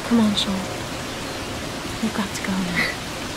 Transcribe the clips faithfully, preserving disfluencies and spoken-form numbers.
Come on, Sean. We've got to go now.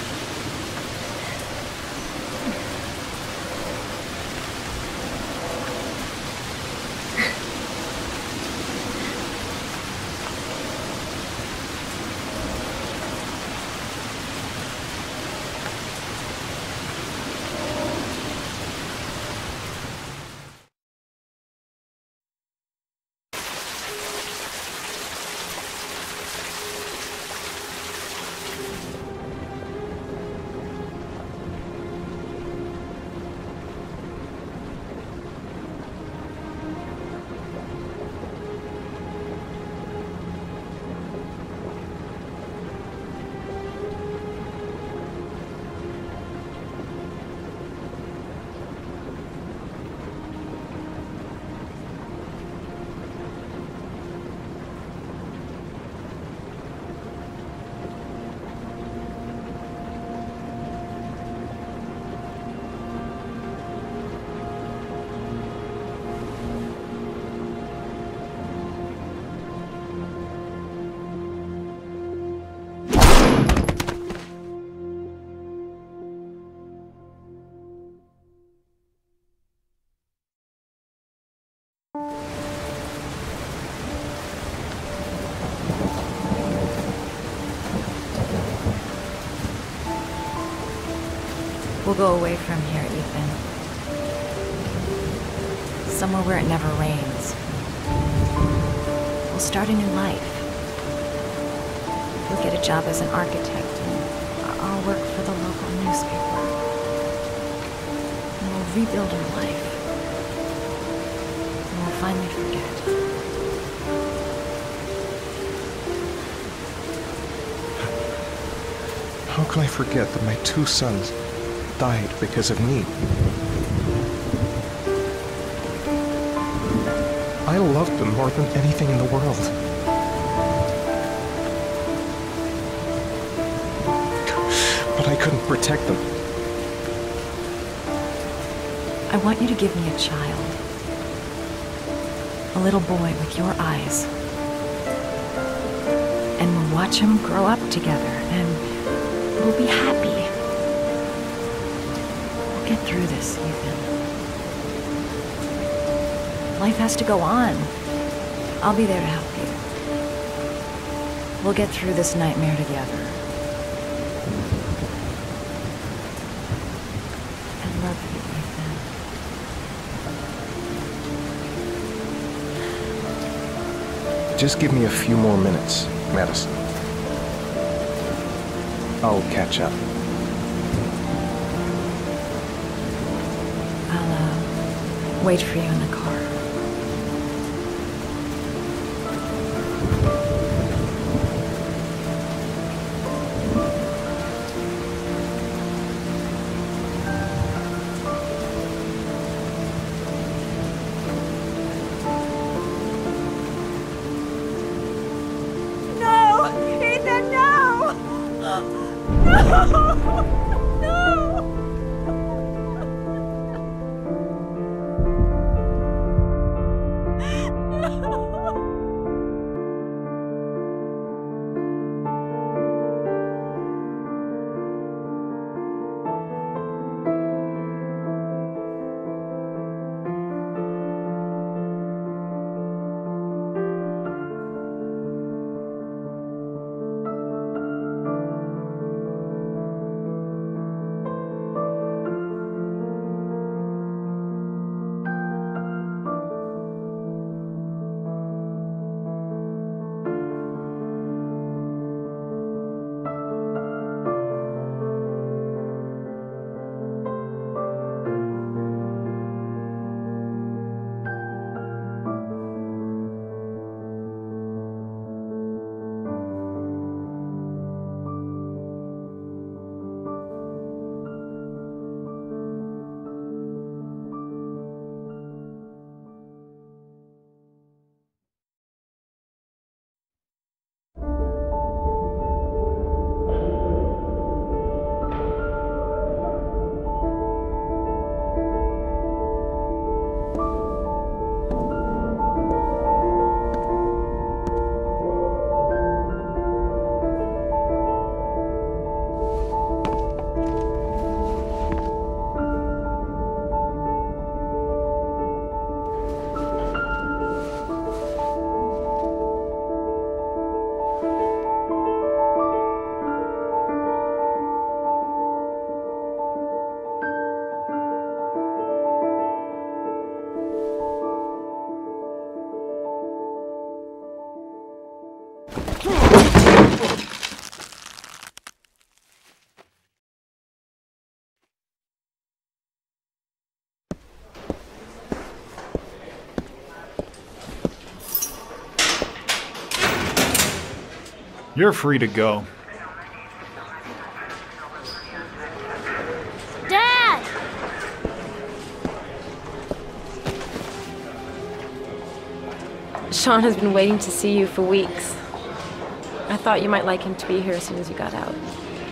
We'll go away from here, Ethan. Somewhere where it never rains. We'll start a new life. You'll get a job as an architect, and I'll work for the local newspaper. And we'll rebuild our life. And we'll finally forget. How can I forget that my two sons died because of me? I loved them more than anything in the world. But I couldn't protect them. I want you to give me a child. A little boy with your eyes. And we'll watch him grow up together, and we'll be happy. We'll get through this, Ethan. Life has to go on. I'll be there to help you. We'll get through this nightmare together. I love you, Ethan. Just give me a few more minutes, Madison. I'll catch up. I'll, uh, wait for you in the car. You're free to go. Dad! Sean has been waiting to see you for weeks. I thought you might like him to be here as soon as you got out.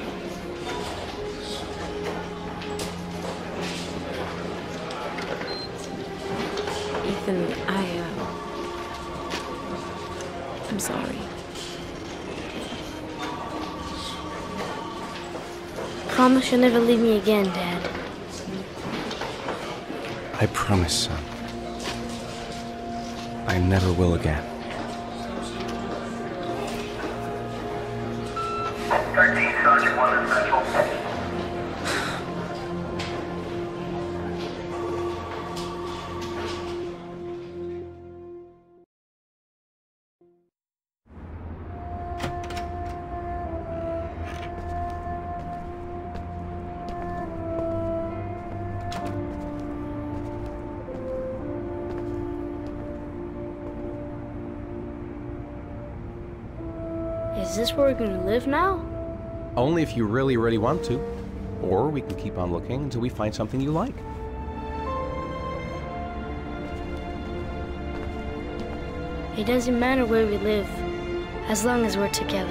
Ethan, I, uh... I'm sorry. Promise you'll never leave me again, Dad. I promise, son. I never will again. thirteen, Sergeant one, Central. Is this where we're gonna live now? Only if you really, really want to. Or we can keep on looking until we find something you like. It doesn't matter where we live, as long as we're together.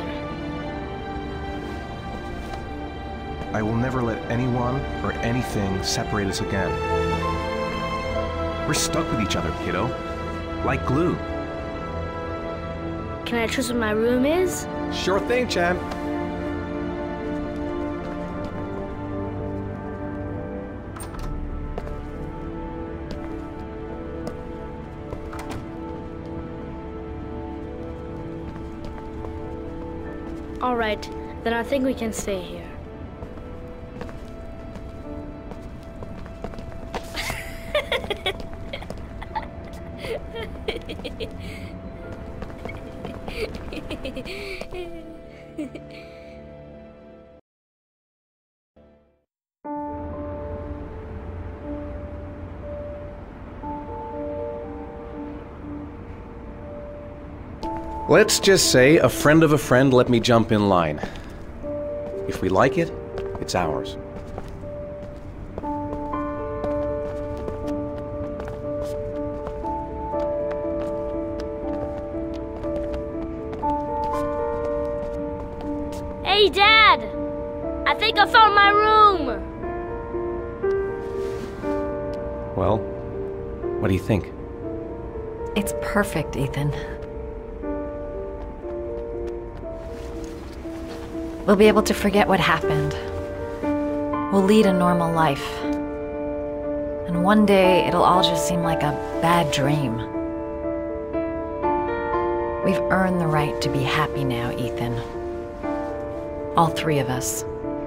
I will never let anyone or anything separate us again. We're stuck with each other, kiddo. Like glue. Can I choose what my room is? Sure thing, champ. All right, then I think we can stay here. Let's just say a friend of a friend let me jump in line. If we like it, it's ours. Hey, Dad! I think I found my room! Well, what do you think? It's perfect, Ethan. We'll be able to forget what happened. We'll lead a normal life. And one day, it'll all just seem like a bad dream. We've earned the right to be happy now, Ethan. All three of us.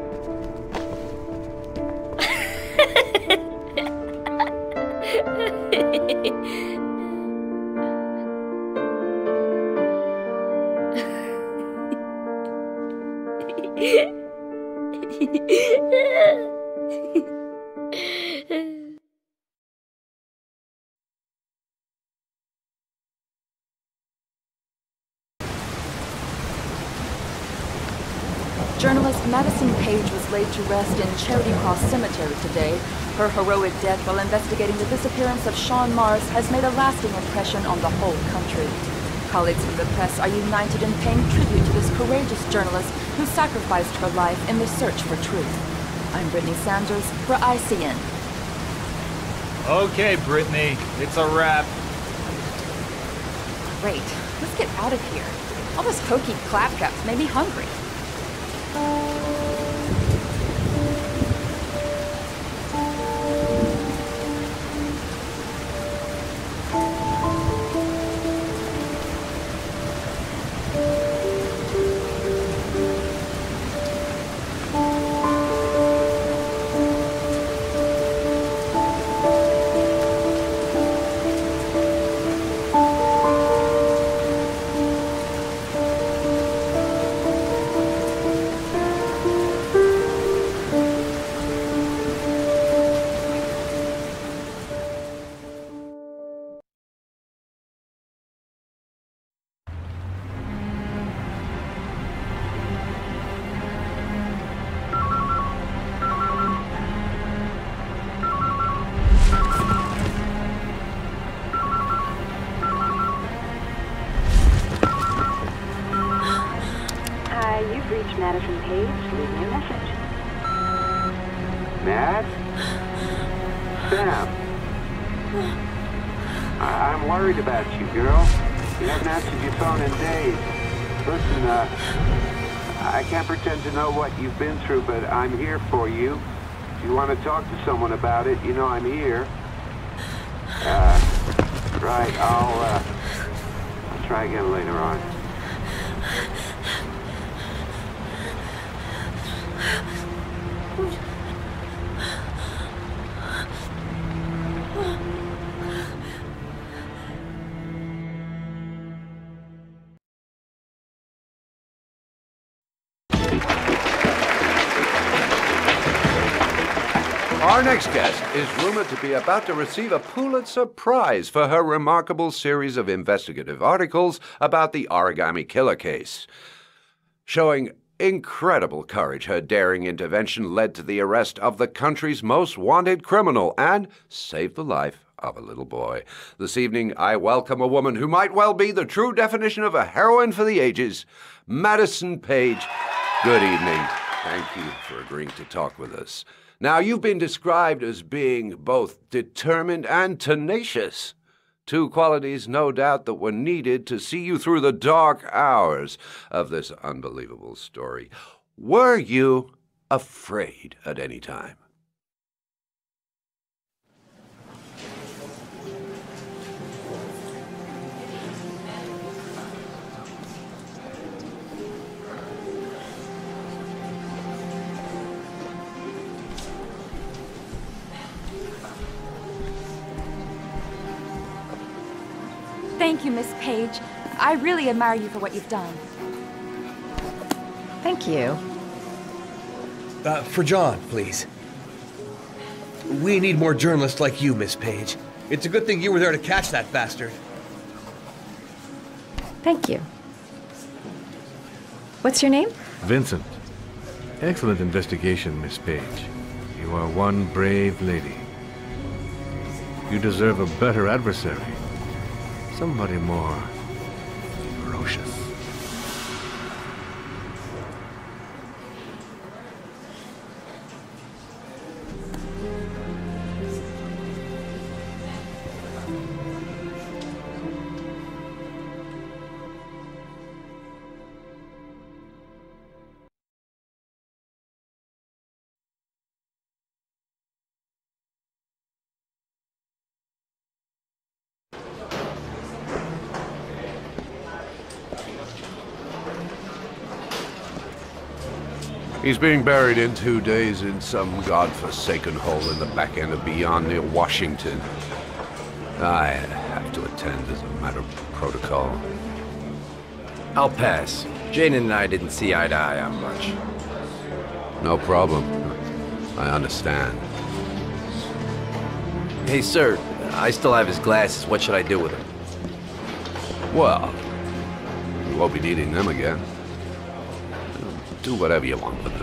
Journalist Madison Paige was laid to rest in Charity Cross Cemetery today. Her heroic death while investigating the disappearance of Sean Mars has made a lasting impression on the whole country. Colleagues from the press are united in paying tribute to this courageous journalist who sacrificed her life in the search for truth. I'm Brittany Sanders for I C N. Okay, Brittany, it's a wrap. Great. Let's get out of here. All those hokey claptraps made me hungry. Hi, you've reached Madison Paige. Leave me a message. Mad? Sam. I I'm worried about you, girl. You haven't answered your phone in days. Listen, uh, I can't pretend to know what you've been through, but I'm here for you. If you want to talk to someone about it, you know I'm here. Uh, right, I'll, uh, I'll try again later on. Our next guest is rumored to be about to receive a Pulitzer Prize for her remarkable series of investigative articles about the Origami Killer case. Showing incredible courage, her daring intervention led to the arrest of the country's most wanted criminal and saved the life of a little boy. This evening, I welcome a woman who might well be the true definition of a heroine for the ages, Madison Paige. Good evening. Thank you for agreeing to talk with us. Now, you've been described as being both determined and tenacious. Two qualities, no doubt, that were needed to see you through the dark hours of this unbelievable story. Were you afraid at any time? Thank you, Miss Paige. I really admire you for what you've done. Thank you. Uh, for John, please. We need more journalists like you, Miss Paige. It's a good thing you were there to catch that bastard. Thank you. What's your name? Vincent. Excellent investigation, Miss Paige. You are one brave lady. You deserve a better adversary. Somebody more ferocious. He's being buried in two days in some godforsaken hole in the back end of beyond near Washington. I have to attend as a matter of protocol. I'll pass. Jayden and I didn't see eye to eye on much. No problem. I understand. Hey, sir, I still have his glasses. What should I do with them? Well, you won't be needing them again. Do whatever you want with them.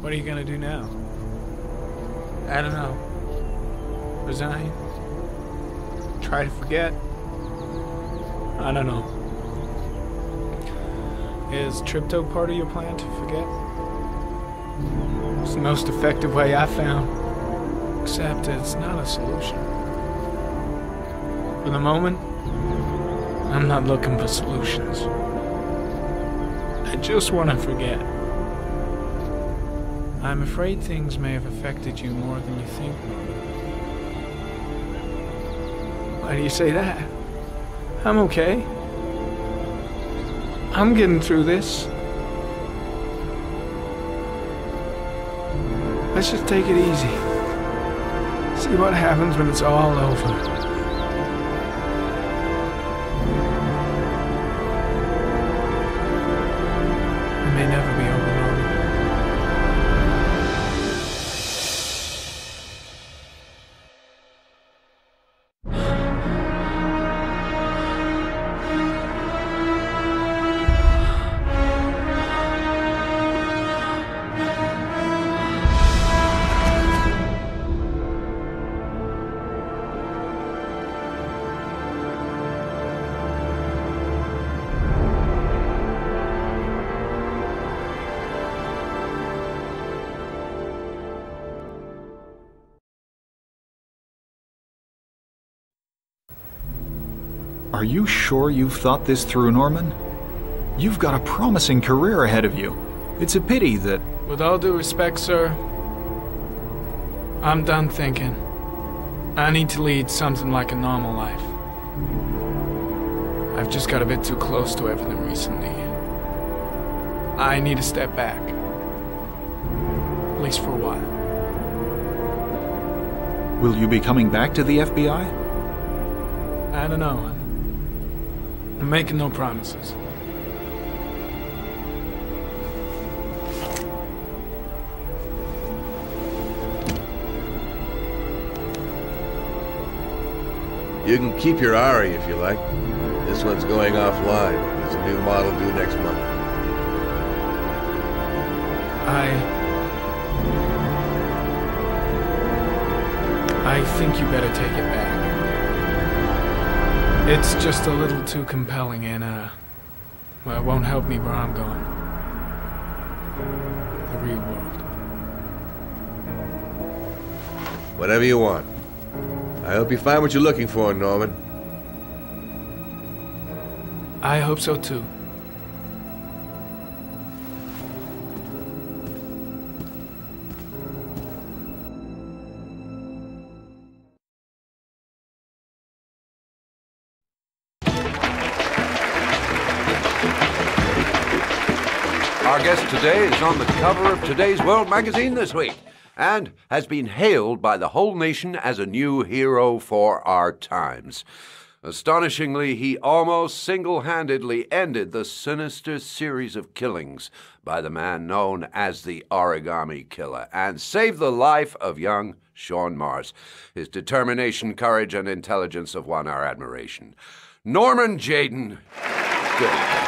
What are you gonna do now? I don't know. Resign? Try to forget? I don't know. Is Tripto part of your plan to forget? It's the most effective way I found. Except it's not a solution. For the moment, I'm not looking for solutions. I just want to forget. I'm afraid things may have affected you more than you think. Why do you say that? I'm okay. I'm getting through this. Let's just take it easy. See what happens when it's all over. It may never be over, Norman. Are you sure you've thought this through, Norman? You've got a promising career ahead of you. It's a pity that... With all due respect, sir, I'm done thinking. I need to lead something like a normal life. I've just got a bit too close to everything recently. I need to step back. At least for a while. Will you be coming back to the F B I? I don't know. I'm making no promises. You can keep your Ari if you like. This one's going offline. There's a new model due next month. I... I think you better take it back. It's just a little too compelling and, uh... well, it won't help me where I'm going. The real world. Whatever you want. I hope you find what you're looking for, Norman. I hope so, too. Our guest today is on the cover of today's World magazine this week and has been hailed by the whole nation as a new hero for our times. Astonishingly, he almost single-handedly ended the sinister series of killings by the man known as the Origami Killer and saved the life of young Sean Mars. His determination, courage, and intelligence have won our admiration. Norman Jayden. Good.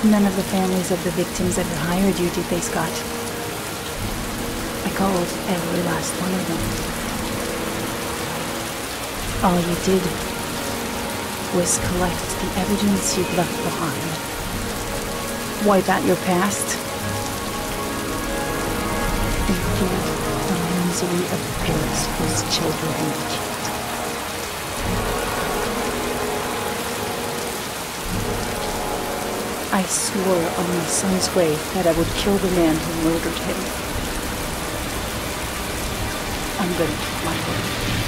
None of the families of the victims ever hired you, did they, Scott? I called every last one of them. All you did was collect the evidence you'd left behind. Wipe out your past. And feed the misery of parents whose children you killed. I swore on my son's grave that I would kill the man who murdered him. I'm gonna keep my word.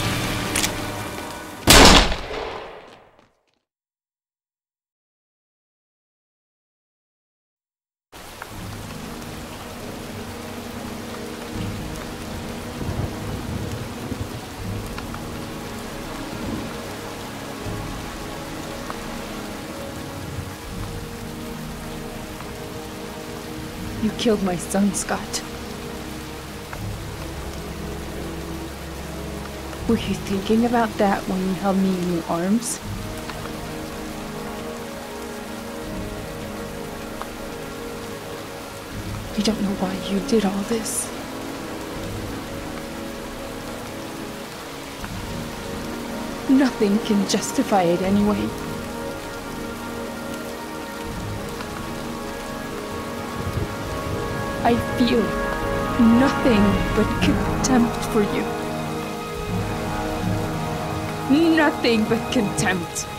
You killed my son, Scott. Were you thinking about that when you held me in your arms? You don't know why you did all this. Nothing can justify it anyway. I feel nothing but contempt for you. Nothing but contempt.